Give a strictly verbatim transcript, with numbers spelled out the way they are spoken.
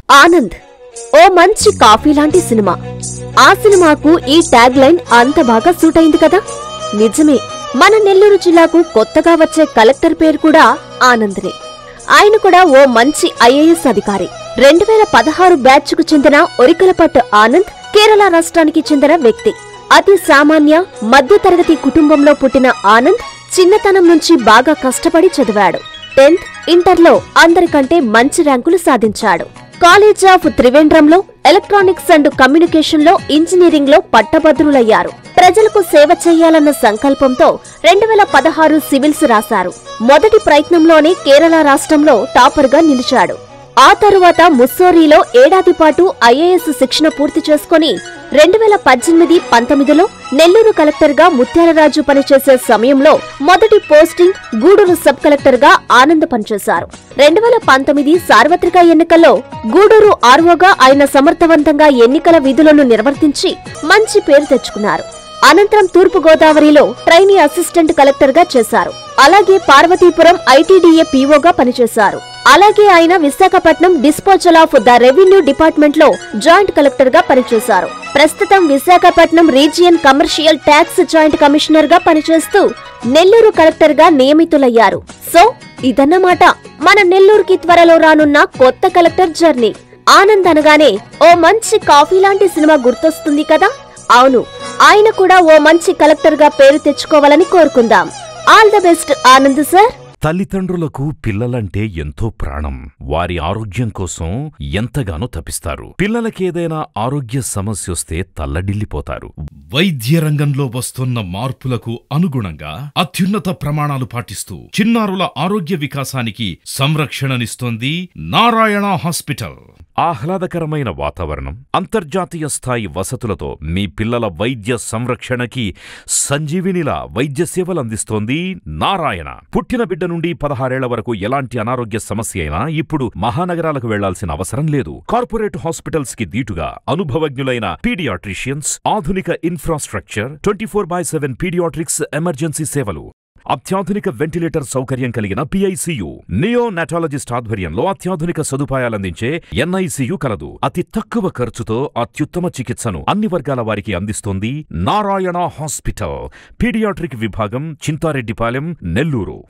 ఆనంద్ ఓ మంచి కాఫీ లాంటి సినిమా. ఆ సినిమాకు ఈ ట్యాగ్ లైన్ అంత బాగా సూట్ అయింది కదా. నిజమే, మన నెల్లూరు జిల్లాకు కొత్తగా వచ్చే కలెక్టర్ పేరు కూడా ఆనంద్నే. ఆయన కూడా ఓ మంచి ఐఏఎస్ అధికారి. రెండు వేల పదహారు బ్యాచ్ కు చెందిన ఒరికలపట్టు ఆనంద్ కేరళ రాష్ట్రానికి చెందిన వ్యక్తి. అతి సామాన్య మధ్యతరగతి కుటుంబంలో పుట్టిన ఆనంద్ చిన్నతనం నుంచి బాగా కష్టపడి చదివాడు. టెన్త్, ఇంటర్లో అందరికంటే మంచి ర్యాంకులు సాధించాడు. కాలేజ్ ఆఫ్ త్రివేంద్రంలో ఎలక్ట్రానిక్స్ అండ్ కమ్యూనికేషన్ లో ఇంజనీరింగ్ లో పట్టభద్రులయ్యారు. ప్రజలకు సేవ చేయాలన్న సంకల్పంతో రెండు వేల పదహారు సివిల్స్ రాశారు. మొదటి ప్రయత్నంలోనే కేరళ రాష్ట్రంలో టాపర్ గా నిలిచాడు. ఆ తరువాత ముస్సోరీలో ఏడాది పాటు ఐఏఎస్ శిక్షణ పూర్తి చేసుకుని రెండు వేల పద్దెనిమిది పంతొమ్మిదిలో నెల్లూరు కలెక్టర్ గా ముత్యాలరాజు పనిచేసే సమయంలో మొదటి పోస్టింగ్ గూడూరు సబ్ కలెక్టర్ గా ఆనంద్ పనిచేశారు. రెండు వేల పంతొమ్మిది సార్వత్రిక ఎన్నికల్లో గూడూరు ఆర్వోగా ఆయన సమర్థవంతంగా ఎన్నికల విధులను నిర్వర్తించి మంచి పేరు తెచ్చుకున్నారు. అనంతరం తూర్పు గోదావరిలో ట్రైనీ అసిస్టెంట్ కలెక్టర్ గా చేశారు. అలాగే పార్వతీపురం ఐటీడీఏ పీఓగా పనిచేశారు. అలాగే ఆయన Visakhapatnam disposal of the revenue department లో జాయింట్ కలెక్టర్ గా పనిచేశారు. ప్రస్తుతం Visakhapatnam region commercial tax joint commissioner గా పనిచేస్తూ నెల్లూరు కలెక్టర్ గా నియమితులయ్యారు. సో ఇదన్నమాట మన నెల్లూరుకి త్వరలో రానున్న కొత్త కలెక్టర్ జర్నీ. ఆనంద్ అనగానే ఓ మంచి కాఫీ లాంటి సినిమా గుర్తొస్తుంది కదా. అవును, ఆయన కూడా ఓ మంచి కలెక్టర్ గా పేరు తెచ్చుకోవాలని కోరుకుందాం. All the best Anand sir. తల్లిదండ్రులకు పిల్లలంటే ఎంతో ప్రాణం. వారి ఆరోగ్యం కోసం ఎంతగానో తపిస్తారు. పిల్లలకేదైనా ఆరోగ్య సమస్యొస్తే తల్లడిల్లిపోతారు. వైద్య రంగంలో వస్తున్న మార్పులకు అనుగుణంగా అత్యున్నత ప్రమాణాలు పాటిస్తూ చిన్నారుల ఆరోగ్య వికాసానికి సంరక్షణనిస్తోంది నారాయణ హాస్పిటల్. ఆహ్లాదకరమైన వాతావరణం, అంతర్జాతీయ స్థాయి వసతులతో మీ పిల్లల వైద్య సంరక్షణకి సంజీవినిలా వైద్య సేవలందిస్తోంది నారాయణ. పుట్టిన బిడ్డ నుండి పదహారేళ్ల వరకు ఎలాంటి అనారోగ్య సమస్య అయినా ఇప్పుడు మహానగరాలకు వెళ్లాల్సిన అవసరం లేదు. కార్పొరేట్ హాస్పిటల్స్ కి దీటుగా అనుభవజ్ఞులైన పీడియాట్రిషియన్స్, ఆధునిక infrastructure, twenty four by seven paediatrics emergency సేవలు, అత్యాధునిక వెంటిలేటర్ సౌకర్యం కలిగిన పిఐసియు, నియో నాటాలజిస్ట్ ఆధ్వర్యంలో అత్యాధునిక సదుపాయాలందించే ఎన్ఐసియు కలదు. అతి తక్కువ ఖర్చుతో అత్యుత్తమ చికిత్సను అన్ని వర్గాల వారికి అందిస్తోంది నారాయణ హాస్పిటల్. పీడియాట్రిక్ విభాగం, చింతారెడ్డిపాలెం, నెల్లూరు.